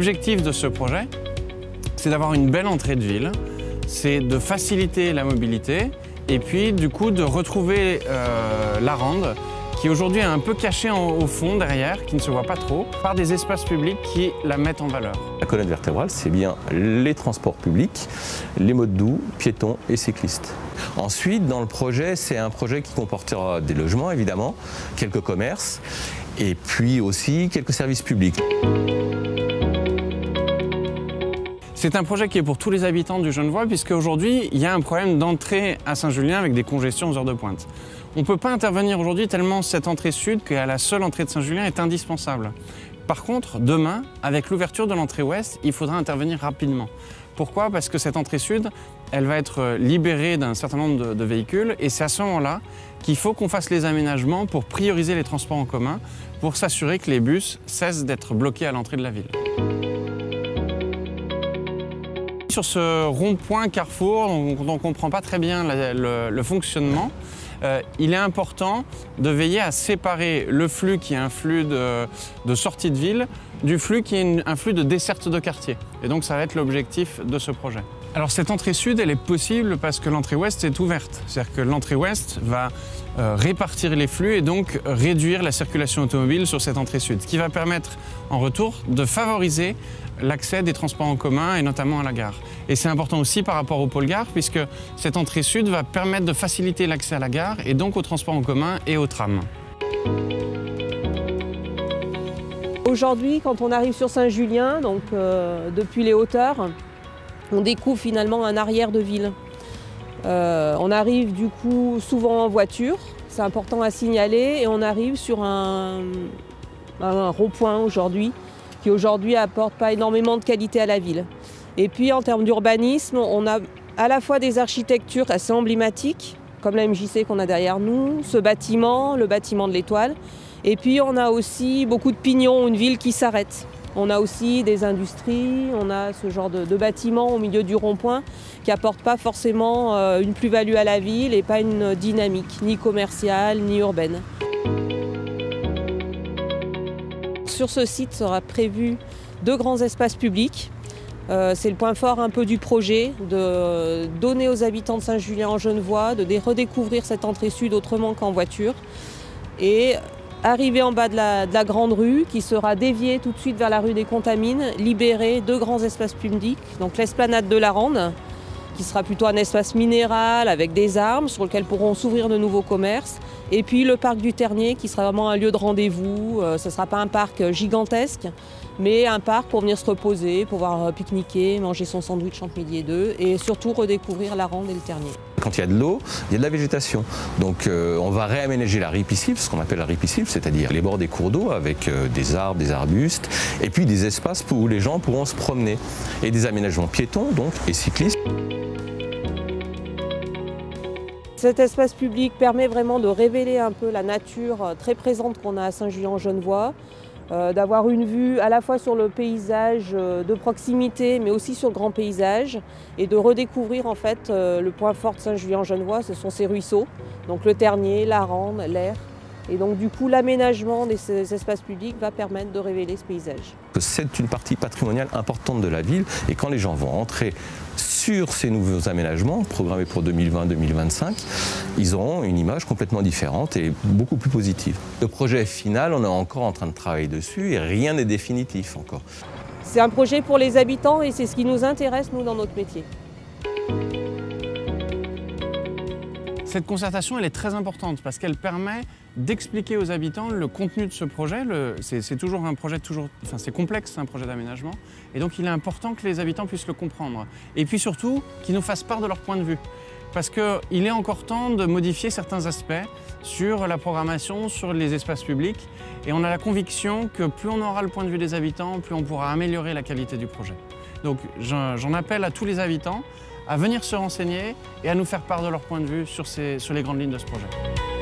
L'objectif de ce projet, c'est d'avoir une belle entrée de ville, c'est de faciliter la mobilité et puis du coup de retrouver la rande qui aujourd'hui est un peu cachée au fond derrière, qui ne se voit pas trop, par des espaces publics qui la mettent en valeur. La colonne vertébrale, c'est bien les transports publics, les modes doux, piétons et cyclistes. Ensuite, dans le projet, c'est un projet qui comportera des logements évidemment, quelques commerces et puis aussi quelques services publics. C'est un projet qui est pour tous les habitants du Genevois puisqu'aujourd'hui, il y a un problème d'entrée à Saint-Julien avec des congestions aux heures de pointe. On ne peut pas intervenir aujourd'hui tellement cette entrée sud qu'à la seule entrée de Saint-Julien est indispensable. Par contre, demain, avec l'ouverture de l'entrée ouest, il faudra intervenir rapidement. Pourquoi? Parce que cette entrée sud, elle va être libérée d'un certain nombre de véhicules et c'est à ce moment-là qu'il faut qu'on fasse les aménagements pour prioriser les transports en commun, pour s'assurer que les bus cessent d'être bloqués à l'entrée de la ville. Sur ce rond-point Carrefour, dont on ne comprend pas très bien le fonctionnement, il est important de veiller à séparer le flux qui est un flux de sortie de ville du flux qui est un flux de desserte de quartier. Et donc ça va être l'objectif de ce projet. Alors cette entrée sud, elle est possible parce que l'entrée ouest est ouverte. C'est-à-dire que l'entrée ouest va répartir les flux et donc réduire la circulation automobile sur cette entrée sud. Ce qui va permettre en retour de favoriser l'accès des transports en commun et notamment à la gare. Et c'est important aussi par rapport au pôle gare puisque cette entrée sud va permettre de faciliter l'accès à la gare et donc aux transports en commun et aux trams. Aujourd'hui, quand on arrive sur Saint-Julien, donc depuis les hauteurs, on découvre finalement un arrière de ville. On arrive du coup souvent en voiture, c'est important à signaler, et on arrive sur un rond-point aujourd'hui, qui aujourd'hui apporte pas énormément de qualité à la ville. Et puis en termes d'urbanisme, on a à la fois des architectures assez emblématiques, comme la MJC qu'on a derrière nous, ce bâtiment, le bâtiment de l'Étoile, et puis on a aussi beaucoup de pignons, une ville qui s'arrête. On a aussi des industries, on a ce genre de bâtiments au milieu du rond-point qui n'apportent pas forcément une plus-value à la ville et pas une dynamique, ni commerciale, ni urbaine. Sur ce site sera prévu 2 grands espaces publics. C'est le point fort un peu du projet, de donner aux habitants de Saint-Julien-en-Genevois, de redécouvrir cette entrée sud autrement qu'en voiture. Et arriver en bas de la grande rue, qui sera déviée tout de suite vers la rue des Contamines, libérer 2 grands espaces publics, donc l'esplanade de la Rande, qui sera plutôt un espace minéral avec des arbres sur lequel pourront s'ouvrir de nouveaux commerces, et puis le parc du Ternier qui sera vraiment un lieu de rendez-vous. Ce ne sera pas un parc gigantesque, mais un parc pour venir se reposer, pouvoir pique-niquer, manger son sandwich entre midi et 2, et surtout redécouvrir la Rande et le Ternier. Quand il y a de l'eau, il y a de la végétation. Donc on va réaménager la ripisylve, ce qu'on appelle la ripisylve, c'est-à-dire les bords des cours d'eau avec des arbres, des arbustes, et puis des espaces où les gens pourront se promener. Et des aménagements piétons donc, et cyclistes. Cet espace public permet vraiment de révéler un peu la nature très présente qu'on a à Saint-Julien-en-Genevois, d'avoir une vue à la fois sur le paysage de proximité mais aussi sur le grand paysage et de redécouvrir en fait le point fort de Saint-Julien-en-Genevois, ce sont ces ruisseaux, donc le Ternier, la Rande, l'Aire. Et donc du coup l'aménagement de ces espaces publics va permettre de révéler ce paysage. C'est une partie patrimoniale importante de la ville et quand les gens vont entrer sur ces nouveaux aménagements programmés pour 2020-2025, ils auront une image complètement différente et beaucoup plus positive. Le projet final, on est encore en train de travailler dessus et rien n'est définitif encore. C'est un projet pour les habitants et c'est ce qui nous intéresse nous dans notre métier. Cette concertation, elle est très importante parce qu'elle permet d'expliquer aux habitants le contenu de ce projet. C'est toujours un projet, c'est complexe, un projet d'aménagement. Et donc, il est important que les habitants puissent le comprendre. Et puis surtout, qu'ils nous fassent part de leur point de vue. Parce qu'il est encore temps de modifier certains aspects sur la programmation, sur les espaces publics. Et on a la conviction que plus on aura le point de vue des habitants, plus on pourra améliorer la qualité du projet. Donc, j'en appelle à tous les habitants à venir se renseigner et à nous faire part de leur point de vue sur les grandes lignes de ce projet.